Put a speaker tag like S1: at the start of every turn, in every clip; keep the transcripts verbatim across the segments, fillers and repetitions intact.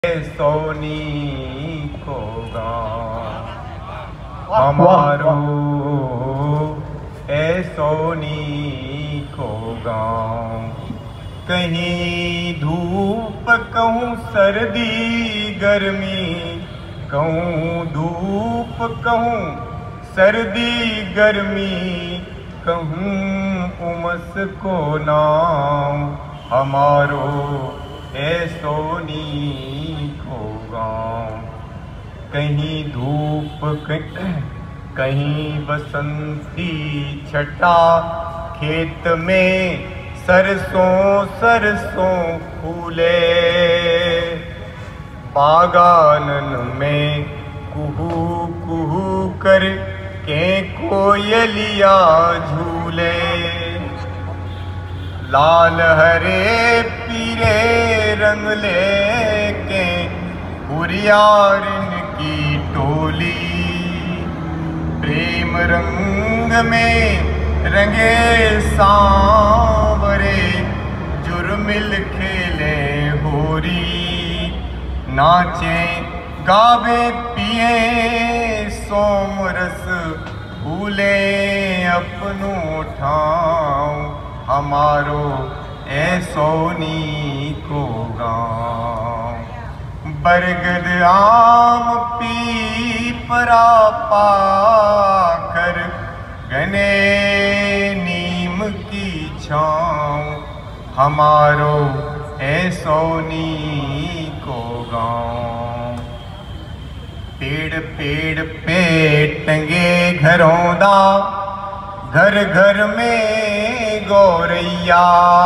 S1: सोनी को गाँव हमारो ए सोनी को गाँव। कहीं धूप कहूँ सर्दी गर्मी, कहूँ धूप कहूँ सर्दी गर्मी, कहूँ उमस को नाम हमारो ए सोनी को गाँव। कहीं धूप कहीं बसंती छटा, खेत में सरसों सरसों फूले, बागानन में कुहू कुहू कर के कोयलिया झूले। लाल हरे पीले रंग लेके हुरियारिन की टोली, प्रेम रंग में रंगे सांवरे जुर्मिल खेले होरी। नाचे गावे पिए सोमरस भूले अपनों ठाव हमारो ए सोनी को गाँव। बरगद आम पीपरा पाखर घने नीम की छाँव हमारो ए सोनी को गाँव। पेड़ पेड़ पे टंगे घरों दा, घर घर में गौरैया,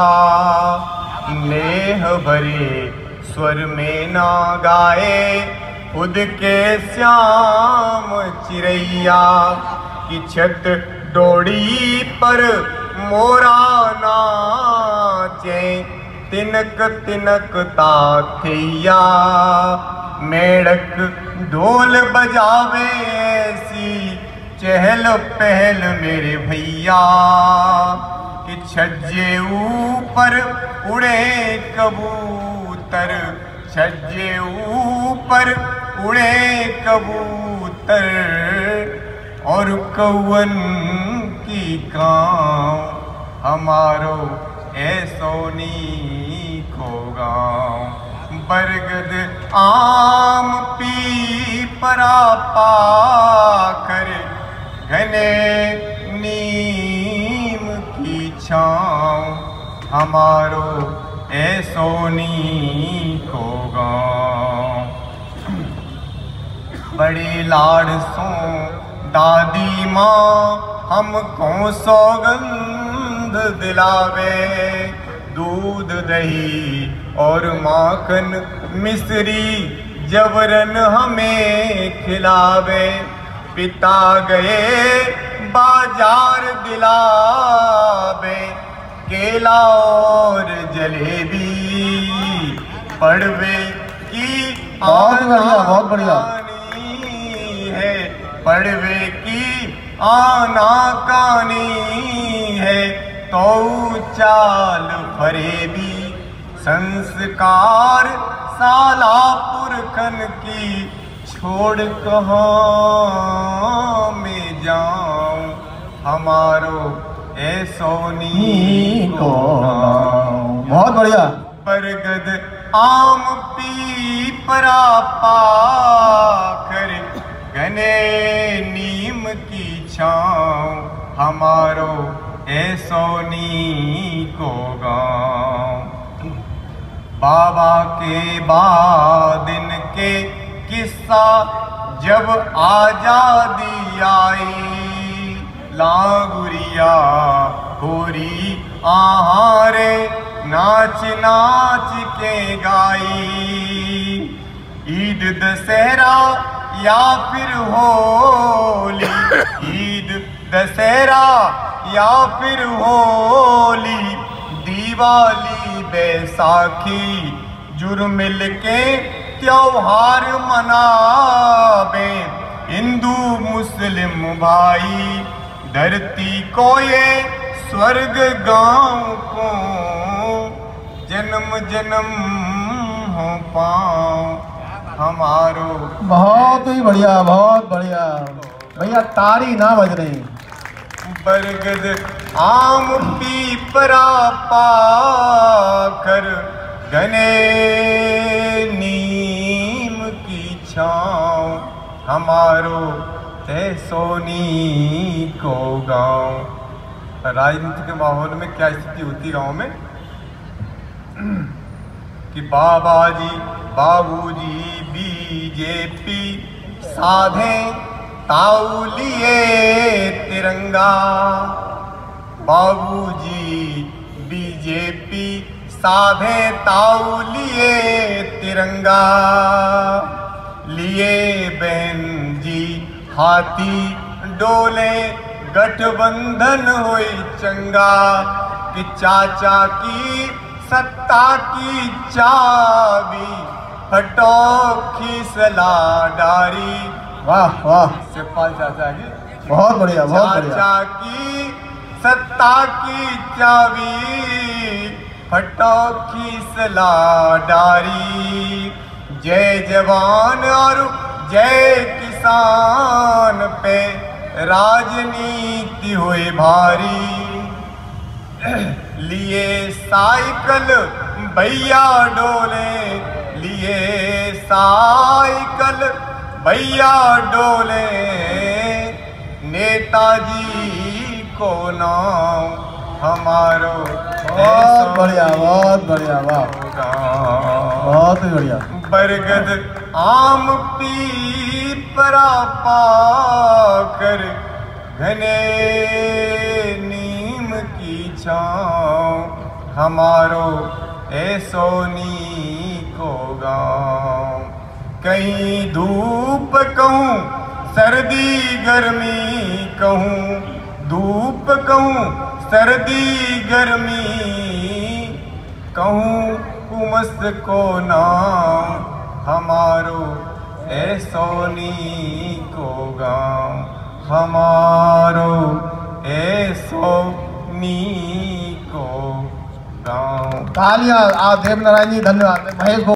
S1: नेह भरे स्वर में ना गाए खुद के श्याम चिरैया। की छत डोड़ी पर मोरा नाचे, तिनक तिनक ताथैया, मेढक ढोल बजावे ऐसी चहल पहल मेरे भैया। कि छज्जे ऊपर उड़े कबूतर, छज्जे ऊपर उड़े कबूतर, और कौवन की काँव हमारो ए सोनी को गाँव। बरगद आम पीपरा पाखर घने नीम की छाँव हमारो ए सोनी को गाँव। बड़ी लाड सो दादी माँ हमको सौगंध दिलावे, दूध दही और माखन मिश्री जबरन हमें खिलावे। पिता गए बाजार दिलावे, केला और जलेबी, पड़वे की
S2: बहुत बढ़िया बहुत बढ़िया
S1: है, पड़वे की आना कानी है। तो चाल फरेबी संस्कार साला पुरखन की, छोड़ कहाँ में जाऊं हमारो ए सोनी को गाँव।
S2: बहुत बढ़िया।
S1: बरगद आम पीपरा पाखर घने नीम की छाँव हमारो ए सोनी को गाँव। बाबा के बादिन के किस्सा जब आजादी आई, लांगुरिया होरी आहारे नाच नाच के गाई। ईद दशहरा या फिर होली, ईद दशहरा या फिर होली, दिवाली बैसाखी जुर्मिल के त्योहार मनावे। हिंदू मुस्लिम भाई धरती को ये स्वर्ग गाँव को, जन्म जन्म हो पाँव हमारो।
S2: बहुत ही बढ़िया, बहुत बढ़िया भैया, तारी ना बज रही।
S1: बरगद आम पीपरा पाकर घने नीम की छाँव हमारो सोनी को गाँव। राजनीति के माहौल में क्या स्थिति होती गांव में कि बाबा जी बाबूजी बीजेपी साधे ताउलिए तिरंगा। बाबूजी बीजेपी साधे ताउलिए तिरंगा। लिए बहन जी हाथी डोले गठबंधन होई चंगा कि चाचा की सत्ता की चाबी फटो खीसला डारी।
S2: वाह वाह,
S1: शिवपाल चाचा की
S2: बहुत बढ़िया, बहुत बढ़िया।
S1: चाचा की सत्ता की चाबी फटो खीसला डारी। जय जवान और जय किसान पे राजनीति हुई भारी। लिए साइकिल भैया डोले, लिए साइकिल भैया डोले नेताजी को नाम हमारो।
S2: बहुत बढ़िया, बहुत बढ़िया, वाह, बहुत ही बढ़िया।
S1: बरगद आम पीपरा पाकर घने नीम की छाँव हमारो सोनी को गाँव। कहीं धूप कहूँ सर्दी गर्मी कहूँ, धूप कहूँ सर्दी गर्मी कहूँ कुमस को नाम हमारो सोनी को गाँव हमारो सोनी को गाँव।
S2: तालियां। आप देव नारायण जी, धन्यवाद। महेश।